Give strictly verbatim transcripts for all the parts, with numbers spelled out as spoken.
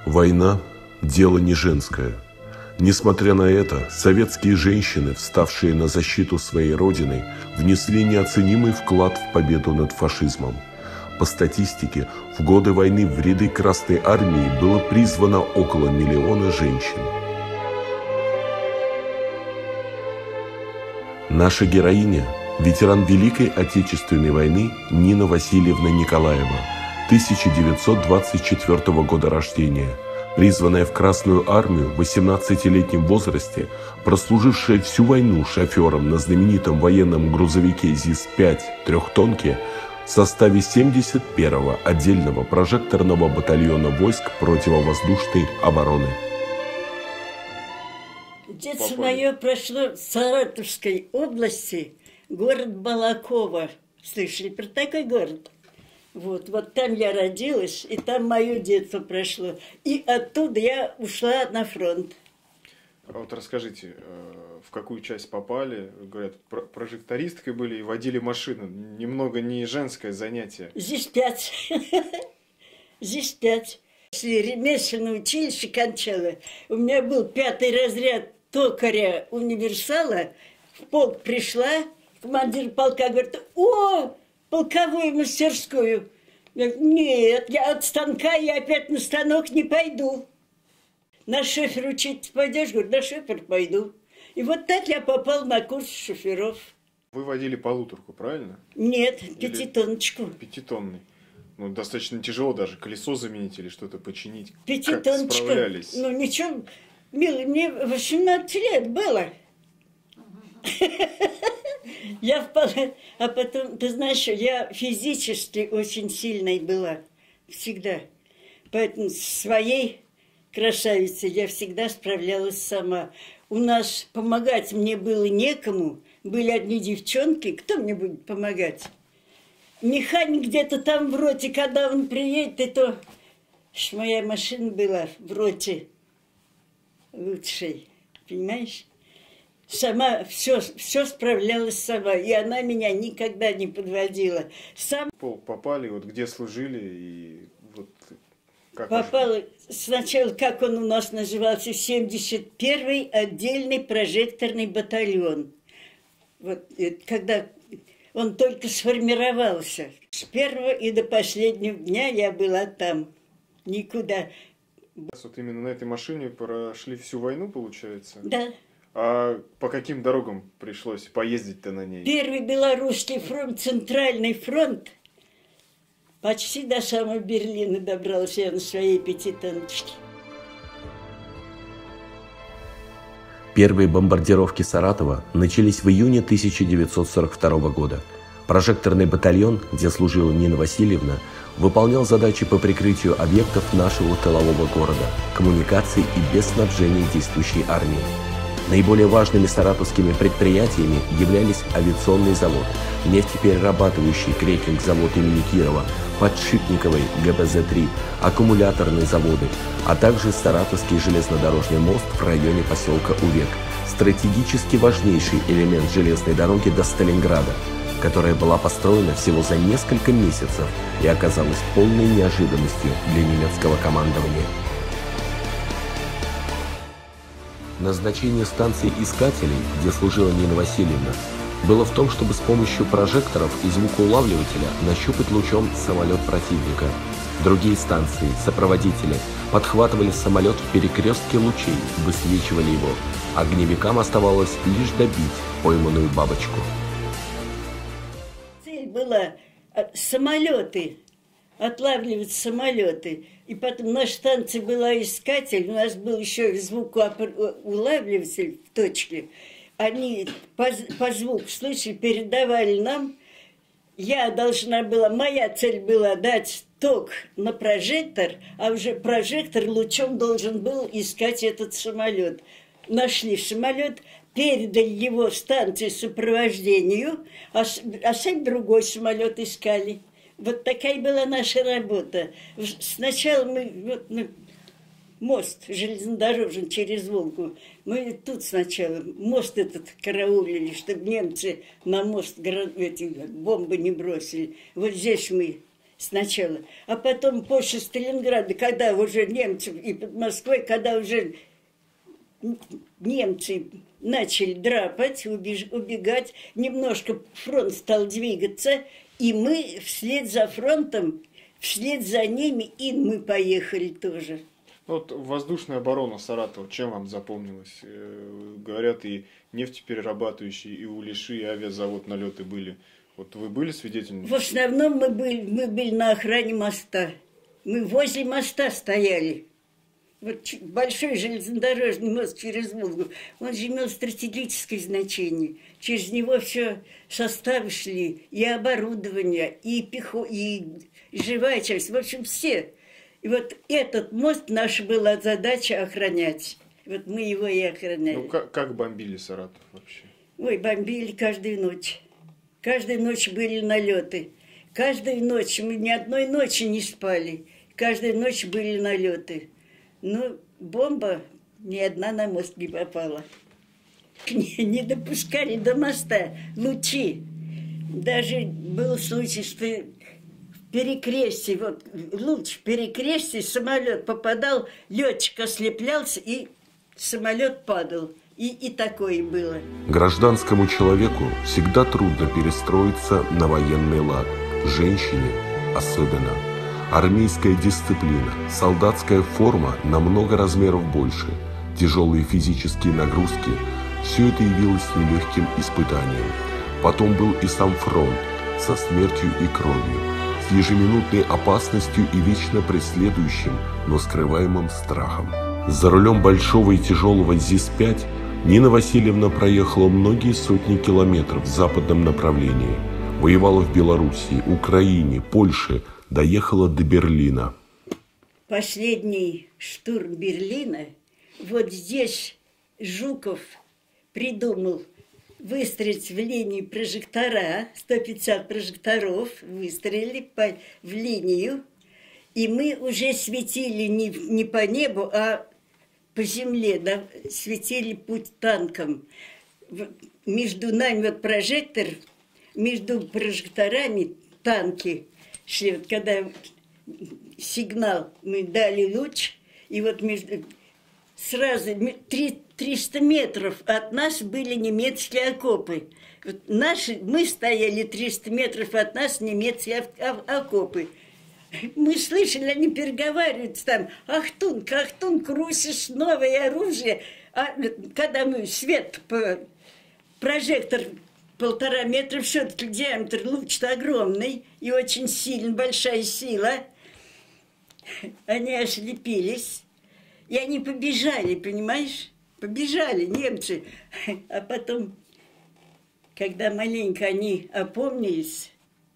Война – дело не женское. Несмотря на это, советские женщины, вставшие на защиту своей родины, внесли неоценимый вклад в победу над фашизмом. По статистике, в годы войны в ряды Красной Армии было призвано около миллиона женщин. Наша героиня – ветеран Великой Отечественной войны Нина Васильевна Николаева, тысяча девятьсот двадцать четвёртого года рождения, призванная в Красную Армию в восемнадцатилетнем возрасте, прослужившая всю войну шофером на знаменитом военном грузовике ЗИС пять трехтонке в составе семьдесят первого отдельного прожекторного батальона войск противовоздушной обороны. Детство мое прошло в Саратовской области, город Балаково. Слышали про такой город? Вот, вот там я родилась, и там мое детство прошло. И оттуда я ушла на фронт. А вот расскажите, в какую часть попали? Говорят, прожектористкой были и водили машину. Немного не женское занятие. Здесь пять. Здесь пять. Ремесленное училище кончала. У меня был пятый разряд токаря универсала. В полк пришла, командир полка говорит: о, полковую мастерскую. Я говорю: нет, я от станка, я опять на станок не пойду. На шофер учить пойдешь? Говорю: на шофер пойду. И вот так я попал на курс шоферов. Вы водили полуторку, правильно? Нет, пятитонночку. Пятитонный. Ну, достаточно тяжело даже колесо заменить или что-то починить. Пятитоночка. Как справлялись? Ну, ничего, милый, мне восемнадцать лет было. Я впала, а потом, ты знаешь, я физически очень сильной была, всегда. Поэтому с своей красавицей я всегда справлялась сама. У нас помогать мне было некому, были одни девчонки, кто мне будет помогать? Механик где-то там в роте, когда он приедет, и то моя машина была в роте лучшей, понимаешь? Сама все, все справлялась сама, и она меня никогда не подводила. Сам полк попали, вот где служили и вот как попала сначала, как он у нас назывался, семьдесят первый отдельный прожекторный батальон. Вот когда он только сформировался, с первого и до последнего дня я была там, никуда. Вот именно на этой машине прошли всю войну, получается? Да. А по каким дорогам пришлось поездить-то на ней? Первый Белорусский фронт, Центральный фронт. Почти до самого Берлина добрался я на своей пятитоночке. Первые бомбардировки Саратова начались в июне тысяча девятьсот сорок второго года. Прожекторный батальон, где служила Нина Васильевна, выполнял задачи по прикрытию объектов нашего тылового города, коммуникаций и без снабжения действующей армии. Наиболее важными саратовскими предприятиями являлись авиационный завод, нефтеперерабатывающий крекинг-завод имени Кирова, подшипниковый гэ бэ зэ три, аккумуляторные заводы, а также Саратовский железнодорожный мост в районе поселка Увек, стратегически важнейший элемент железной дороги до Сталинграда, которая была построена всего за несколько месяцев и оказалась полной неожиданностью для немецкого командования. Назначение станции искателей, где служила Нина Васильевна, было в том, чтобы с помощью прожекторов и звукоулавливателя нащупать лучом самолет противника. Другие станции, сопроводители, подхватывали самолет в перекрестке лучей, высвечивали его. Огневикам оставалось лишь добить пойманную бабочку. Цель была самолеты, отлавливать самолеты. И потом наша станция была искатель, у нас был еще звукоулавливатель в точке. Они по, по звуку, слышали, передавали нам. Я должна была, моя цель была дать ток на прожектор, а уже прожектор лучом должен был искать этот самолет. Нашли самолет, передали его станции сопровождению, а, а сами другой самолет искали. Вот такая была наша работа. Сначала мы, вот, ну, мост железнодорожный через Волгу, мы тут сначала мост этот караулили, чтобы немцы на мост эти бомбы не бросили. Вот здесь мы сначала. А потом после Сталинграда, когда уже немцы и под Москвой, когда уже немцы начали драпать, убеж, убегать, немножко фронт стал двигаться, и мы вслед за фронтом, вслед за ними, и мы поехали тоже. Вот воздушная оборона Саратова, чем вам запомнилась? Говорят, и нефтеперерабатывающие, и Улиши, и авиазавод налеты были. Вот вы были свидетелями? В основном мы были, мы были на охране моста. Мы возле моста стояли. Вот большой железнодорожный мост через Волгу, он же имел стратегическое значение. Через него все составы шли, и оборудование, и пехо, и живая часть, в общем, все. И вот этот мост, наша была задача охранять. Вот мы его и охраняли. Ну, как, как бомбили Саратов вообще? Ой, бомбили каждую ночь. Каждую ночь были налеты. Каждую ночь, мы ни одной ночи не спали. Каждую ночь были налеты. Ну, бомба ни одна на мост не попала. Не, не допускали до моста лучи. Даже был случай, что в перекрестии, вот луч в перекрестии, самолет попадал, летчик ослеплялся, и самолет падал. И, и такое было. Гражданскому человеку всегда трудно перестроиться на военный лад. Женщине особенно. Армейская дисциплина, солдатская форма на много размеров больше, тяжелые физические нагрузки – все это явилось нелегким испытанием. Потом был и сам фронт со смертью и кровью, с ежеминутной опасностью и вечно преследующим, но скрываемым страхом. За рулем большого и тяжелого ЗИС пять Нина Васильевна проехала многие сотни километров в западном направлении. Воевала в Белоруссии, Украине, Польше, доехала до Берлина. Последний штурм Берлина, вот здесь Жуков придумал выстроить в линии прожектора, сто пятьдесят прожекторов выстроили по, в линию, и мы уже светили не, не по небу, а по земле, да, светили путь танкам. Между нами вот прожектор, между прожекторами танки шли. Вот когда сигнал мы дали луч, и вот между сразу триста метров от нас были немецкие окопы. Вот наши, мы стояли триста метров от нас, немецкие окопы. Мы слышали, они переговариваются там: «Ахтунг, Ахтунг, Русиш, новое оружие». А когда мы свет, по, прожектор полтора метра, все-таки диаметр луч-то огромный и очень сильно, большая сила, они ослепились, и они побежали, понимаешь? Побежали немцы. А потом, когда маленько они опомнились,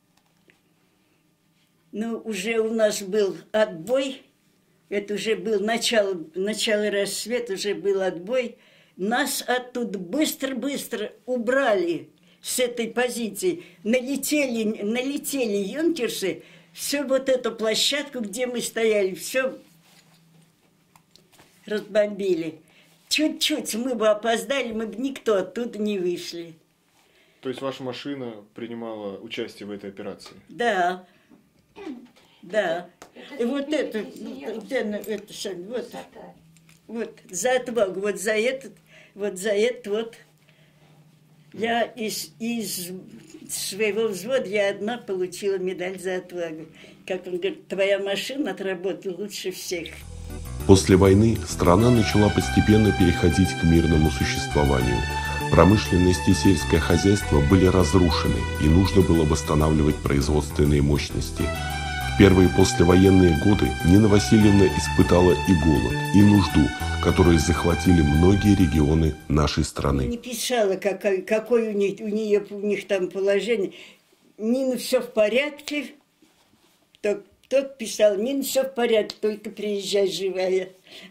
ну, уже у нас был отбой, это уже был начало, начало рассвета, уже был отбой. Нас оттуда быстро-быстро убрали с этой позиции. Налетели, налетели юнкерсы, всю вот эту площадку, где мы стояли, все разбомбили. Чуть-чуть мы бы опоздали, мы бы никто оттуда не вышли. То есть ваша машина принимала участие в этой операции? Да. Да. И вот это, это, это, вот, вот, за отвагу, вот за этот, вот за это вот. Я из, из своего взвода, я одна получила медаль за отвагу. Как он говорит, твоя машина отработала лучше всех. После войны страна начала постепенно переходить к мирному существованию. Промышленность и сельское хозяйство были разрушены, и нужно было восстанавливать производственные мощности. В первые послевоенные годы Нина Васильевна испытала и голод, и нужду, которые захватили многие регионы нашей страны. Не писала, какое, какое у, них, у, нее, у них там положение. Нина, все в порядке. Тот, тот писал: Нина, все в порядке, только приезжай живая.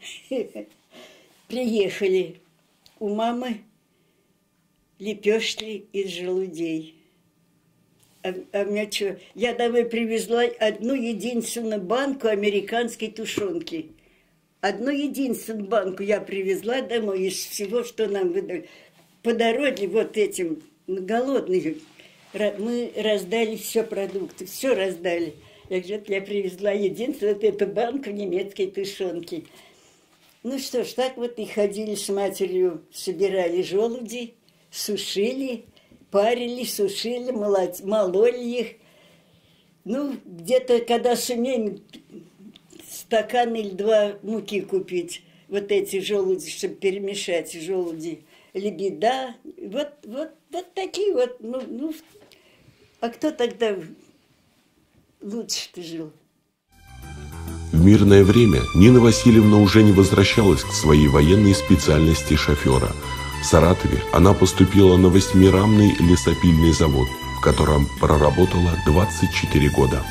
Приехали. У мамы лепешки из желудей. А, а у меня что? Я домой привезла одну единственную банку американской тушенки. Одну единственную банку я привезла домой из всего, что нам выдали. По дороге вот этим голодным мы раздали все продукты, все раздали. Я говорю, я привезла единственную вот эту банку немецкой тушенки. Ну что ж, так вот и ходили с матерью, собирали желуди, сушили, парили, сушили, молоть, мололи их. Ну, где-то, когда сумеем, стакан или два муки купить, вот эти желуди, чтобы перемешать желуди, лебеда, вот, вот, вот такие вот, ну, ну, а кто тогда лучше-то жил? В мирное время Нина Васильевна уже не возвращалась к своей военной специальности шофера. В Саратове она поступила на восьмирамный лесопильный завод, в котором проработала двадцать четыре года.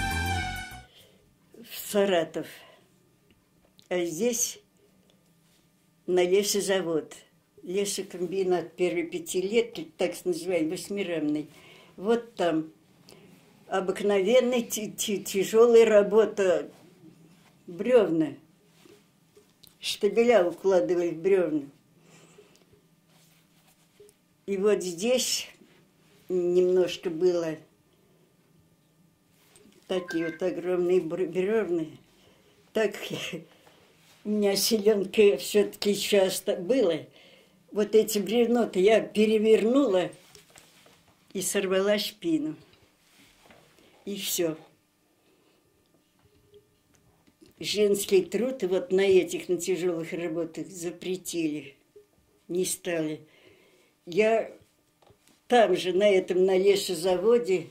В Саратов. А здесь на лесозавод. Лесокомбинат первые пяти лет, так называемый, восьмирамный. Вот там обыкновенная тяжелая работа. Бревна. Штабеля укладывали в бревна. И вот здесь немножко было такие вот огромные бревна. Так у меня селенка все-таки часто было. Вот эти бревна-то я перевернула и сорвала спину. И все. Женский труд вот на этих, на тяжелых работах запретили, не стали. Я там же, на этом, на лесозаводе,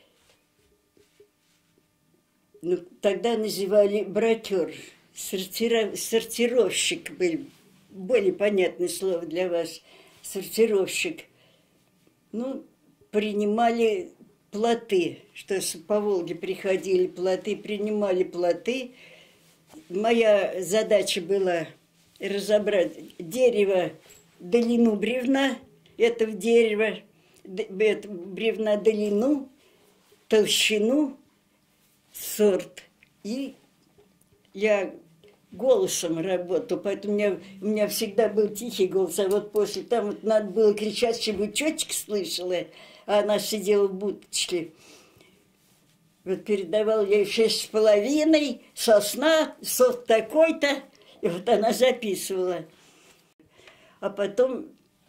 ну, тогда называли бракер, сортира, сортировщик был, более понятное слово для вас, сортировщик. Ну, принимали плоты, что по Волге приходили плоты, принимали плоты. Моя задача была разобрать дерево, длину бревна, этого дерева, это бревна длину, толщину, сорт. И я голосом работала, поэтому у меня, у меня всегда был тихий голос, а вот после там вот надо было кричать, чтобы тетечка слышала, а она сидела в будочке. Вот передавал ей шесть с половиной, сосна, сорт такой-то, и вот она записывала. А потом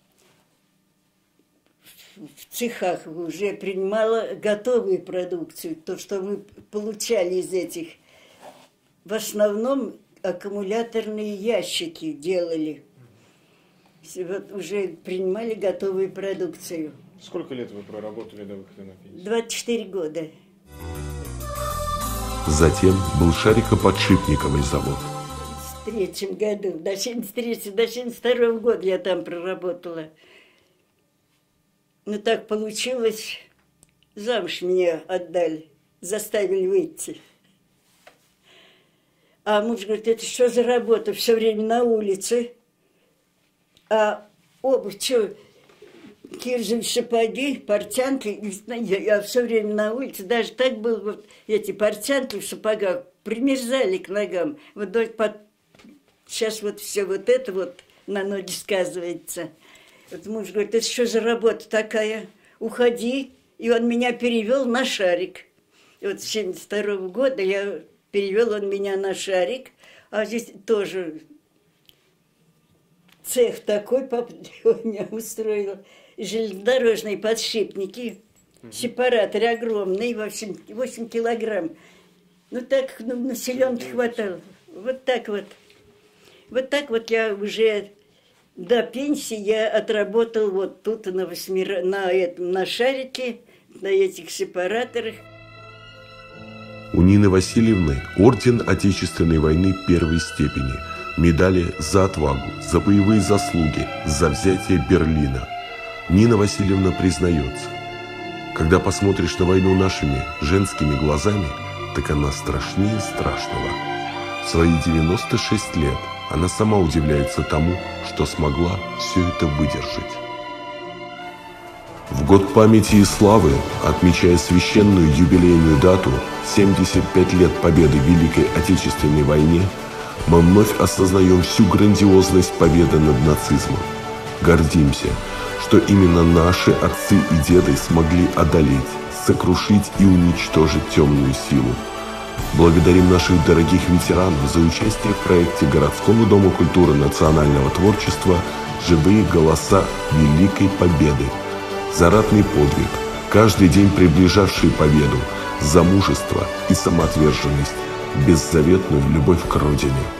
в цехах уже принимала готовую продукцию, то, что мы получали из этих. В основном аккумуляторные ящики делали. Вот уже принимали готовую продукцию. Сколько лет вы проработали до выхода на пенсию? двадцать четыре года. Затем был шарикоподшипниковый завод. В третьем году, до семьдесят третьего, до семьдесят второго года я там проработала. Ну так получилось, замуж меня отдали, заставили выйти. А муж говорит, это что за работа, все время на улице? А обувь, что, кирзовые сапоги, портянки, я все время на улице, даже так было, вот эти портянки в сапогах примерзали к ногам. Вот под... сейчас вот все вот это вот на ноги сказывается. Вот муж говорит, это что за работа такая? Уходи. И он меня перевел на шарик. И вот с семьдесят второго года я перевел он меня на шарик. А здесь тоже цех такой папа меня устроил. Железнодорожные подшипники, сепараторы огромные, восемь килограмм. Ну так, ну, населенки хватало. Вот так вот. Вот так вот я уже до пенсии я отработал вот тут на, восьмира... на, этом, на шарике, на этих сепараторах. У Нины Васильевны орден Отечественной войны первой степени, медали за отвагу, за боевые заслуги, за взятие Берлина. Нина Васильевна признается, когда посмотришь на войну нашими женскими глазами, так она страшнее страшного. В свои девяносто шесть лет она сама удивляется тому, что смогла все это выдержать. В год памяти и славы, отмечая священную юбилейную дату семьдесят пять лет победы в Великой Отечественной войне, мы вновь осознаем всю грандиозность победы над нацизмом. Гордимся, что именно наши отцы и деды смогли одолеть, сокрушить и уничтожить темную силу. Благодарим наших дорогих ветеранов за участие в проекте городского дома культуры национального творчества «Живые голоса Великой Победы». За ратный подвиг, каждый день приближавший победу, за мужество и самоотверженность, беззаветную любовь к Родине.